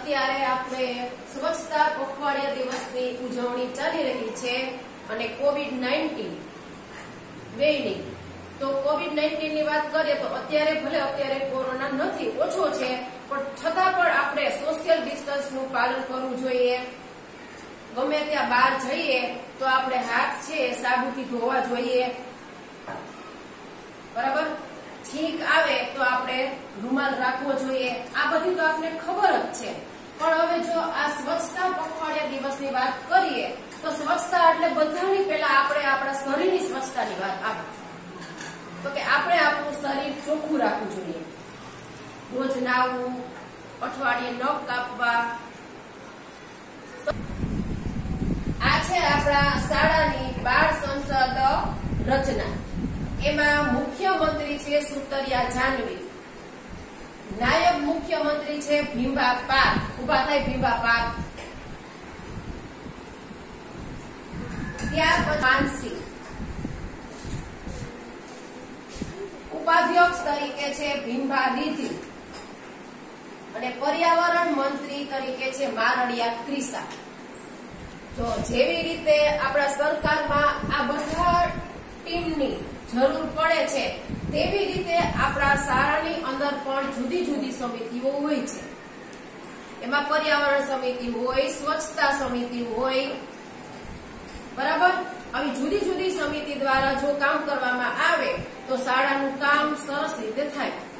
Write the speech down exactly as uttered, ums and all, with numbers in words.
અત્યારે આપણે સ્વચ્છતા પખવાડિયા દિવસની ઉજવણી ચાલી રહી છે અને કોવિડ નાઇન્ટીન વેઇનિંગ. તો કોવિડ નાઇન્ટીન ની વાત કરીએ તો અત્યારે ભલે અત્યારે કોરોના નથી, ઓછો છે, પણ છતાં પણ આપણે સોશિયલ ડિસ્ટન્સ નું પાલન કરવું જોઈએ. ગમે ત્યાં બહાર જઈએ તો આપણે હાથ છે સાબુથી ધોવા જોઈએ. બરાબર. છીંક આવે તો આપણે રૂમાલ રાખવો જોઈએ. આ બધી તો આપને ખબર જ છે. પણ હવે જો આ સ્વચ્છતા પખવાડિયા દિવસની વાત કરીએ તો સ્વચ્છતા એટલે બધાની પહેલા આપણે આપણા શરીરની સ્વચ્છતાની વાત આવે તો કે આપણે આપણું શરીર ચોખ્ખું રાખવું જોઈએ. રોજ નાહવું, અઠવાડિયે નખ કાપવા. આ છે આપણા શાળાની બાળ સંસદ રચના. એમાં મુખ્યમંત્રી છે સુતરિયા જાનવી, નાયબ મુખ્યમંત્રી છે ભીંબા પાર. ઉભા થાય ભીંબા પાર. ત્યાર પછી માનસી. ઉપાધ્યક્ષ તરીકે છે ભીંબા નિધિ અને પર્યાવરણ મંત્રી તરીકે છે મારડિયા ક્રિસા. તો જેવી રીતે આપણા સરકારમાં આ બધા ટીમની જરૂર પડે છે તેવી રીતે આપણા શાળાની અંદર પણ જુદી જુદી સમિતિઓ હોય છે. એમાં પર્યાવરણ સમિતિ હોય, સ્વચ્છતા સમિતિ હોય. બરાબર. આવી જુદી જુદી સમિતિ દ્વારા જો કામ કરવામાં આવે તો શાળાનું કામ સરસ રીતે થાય.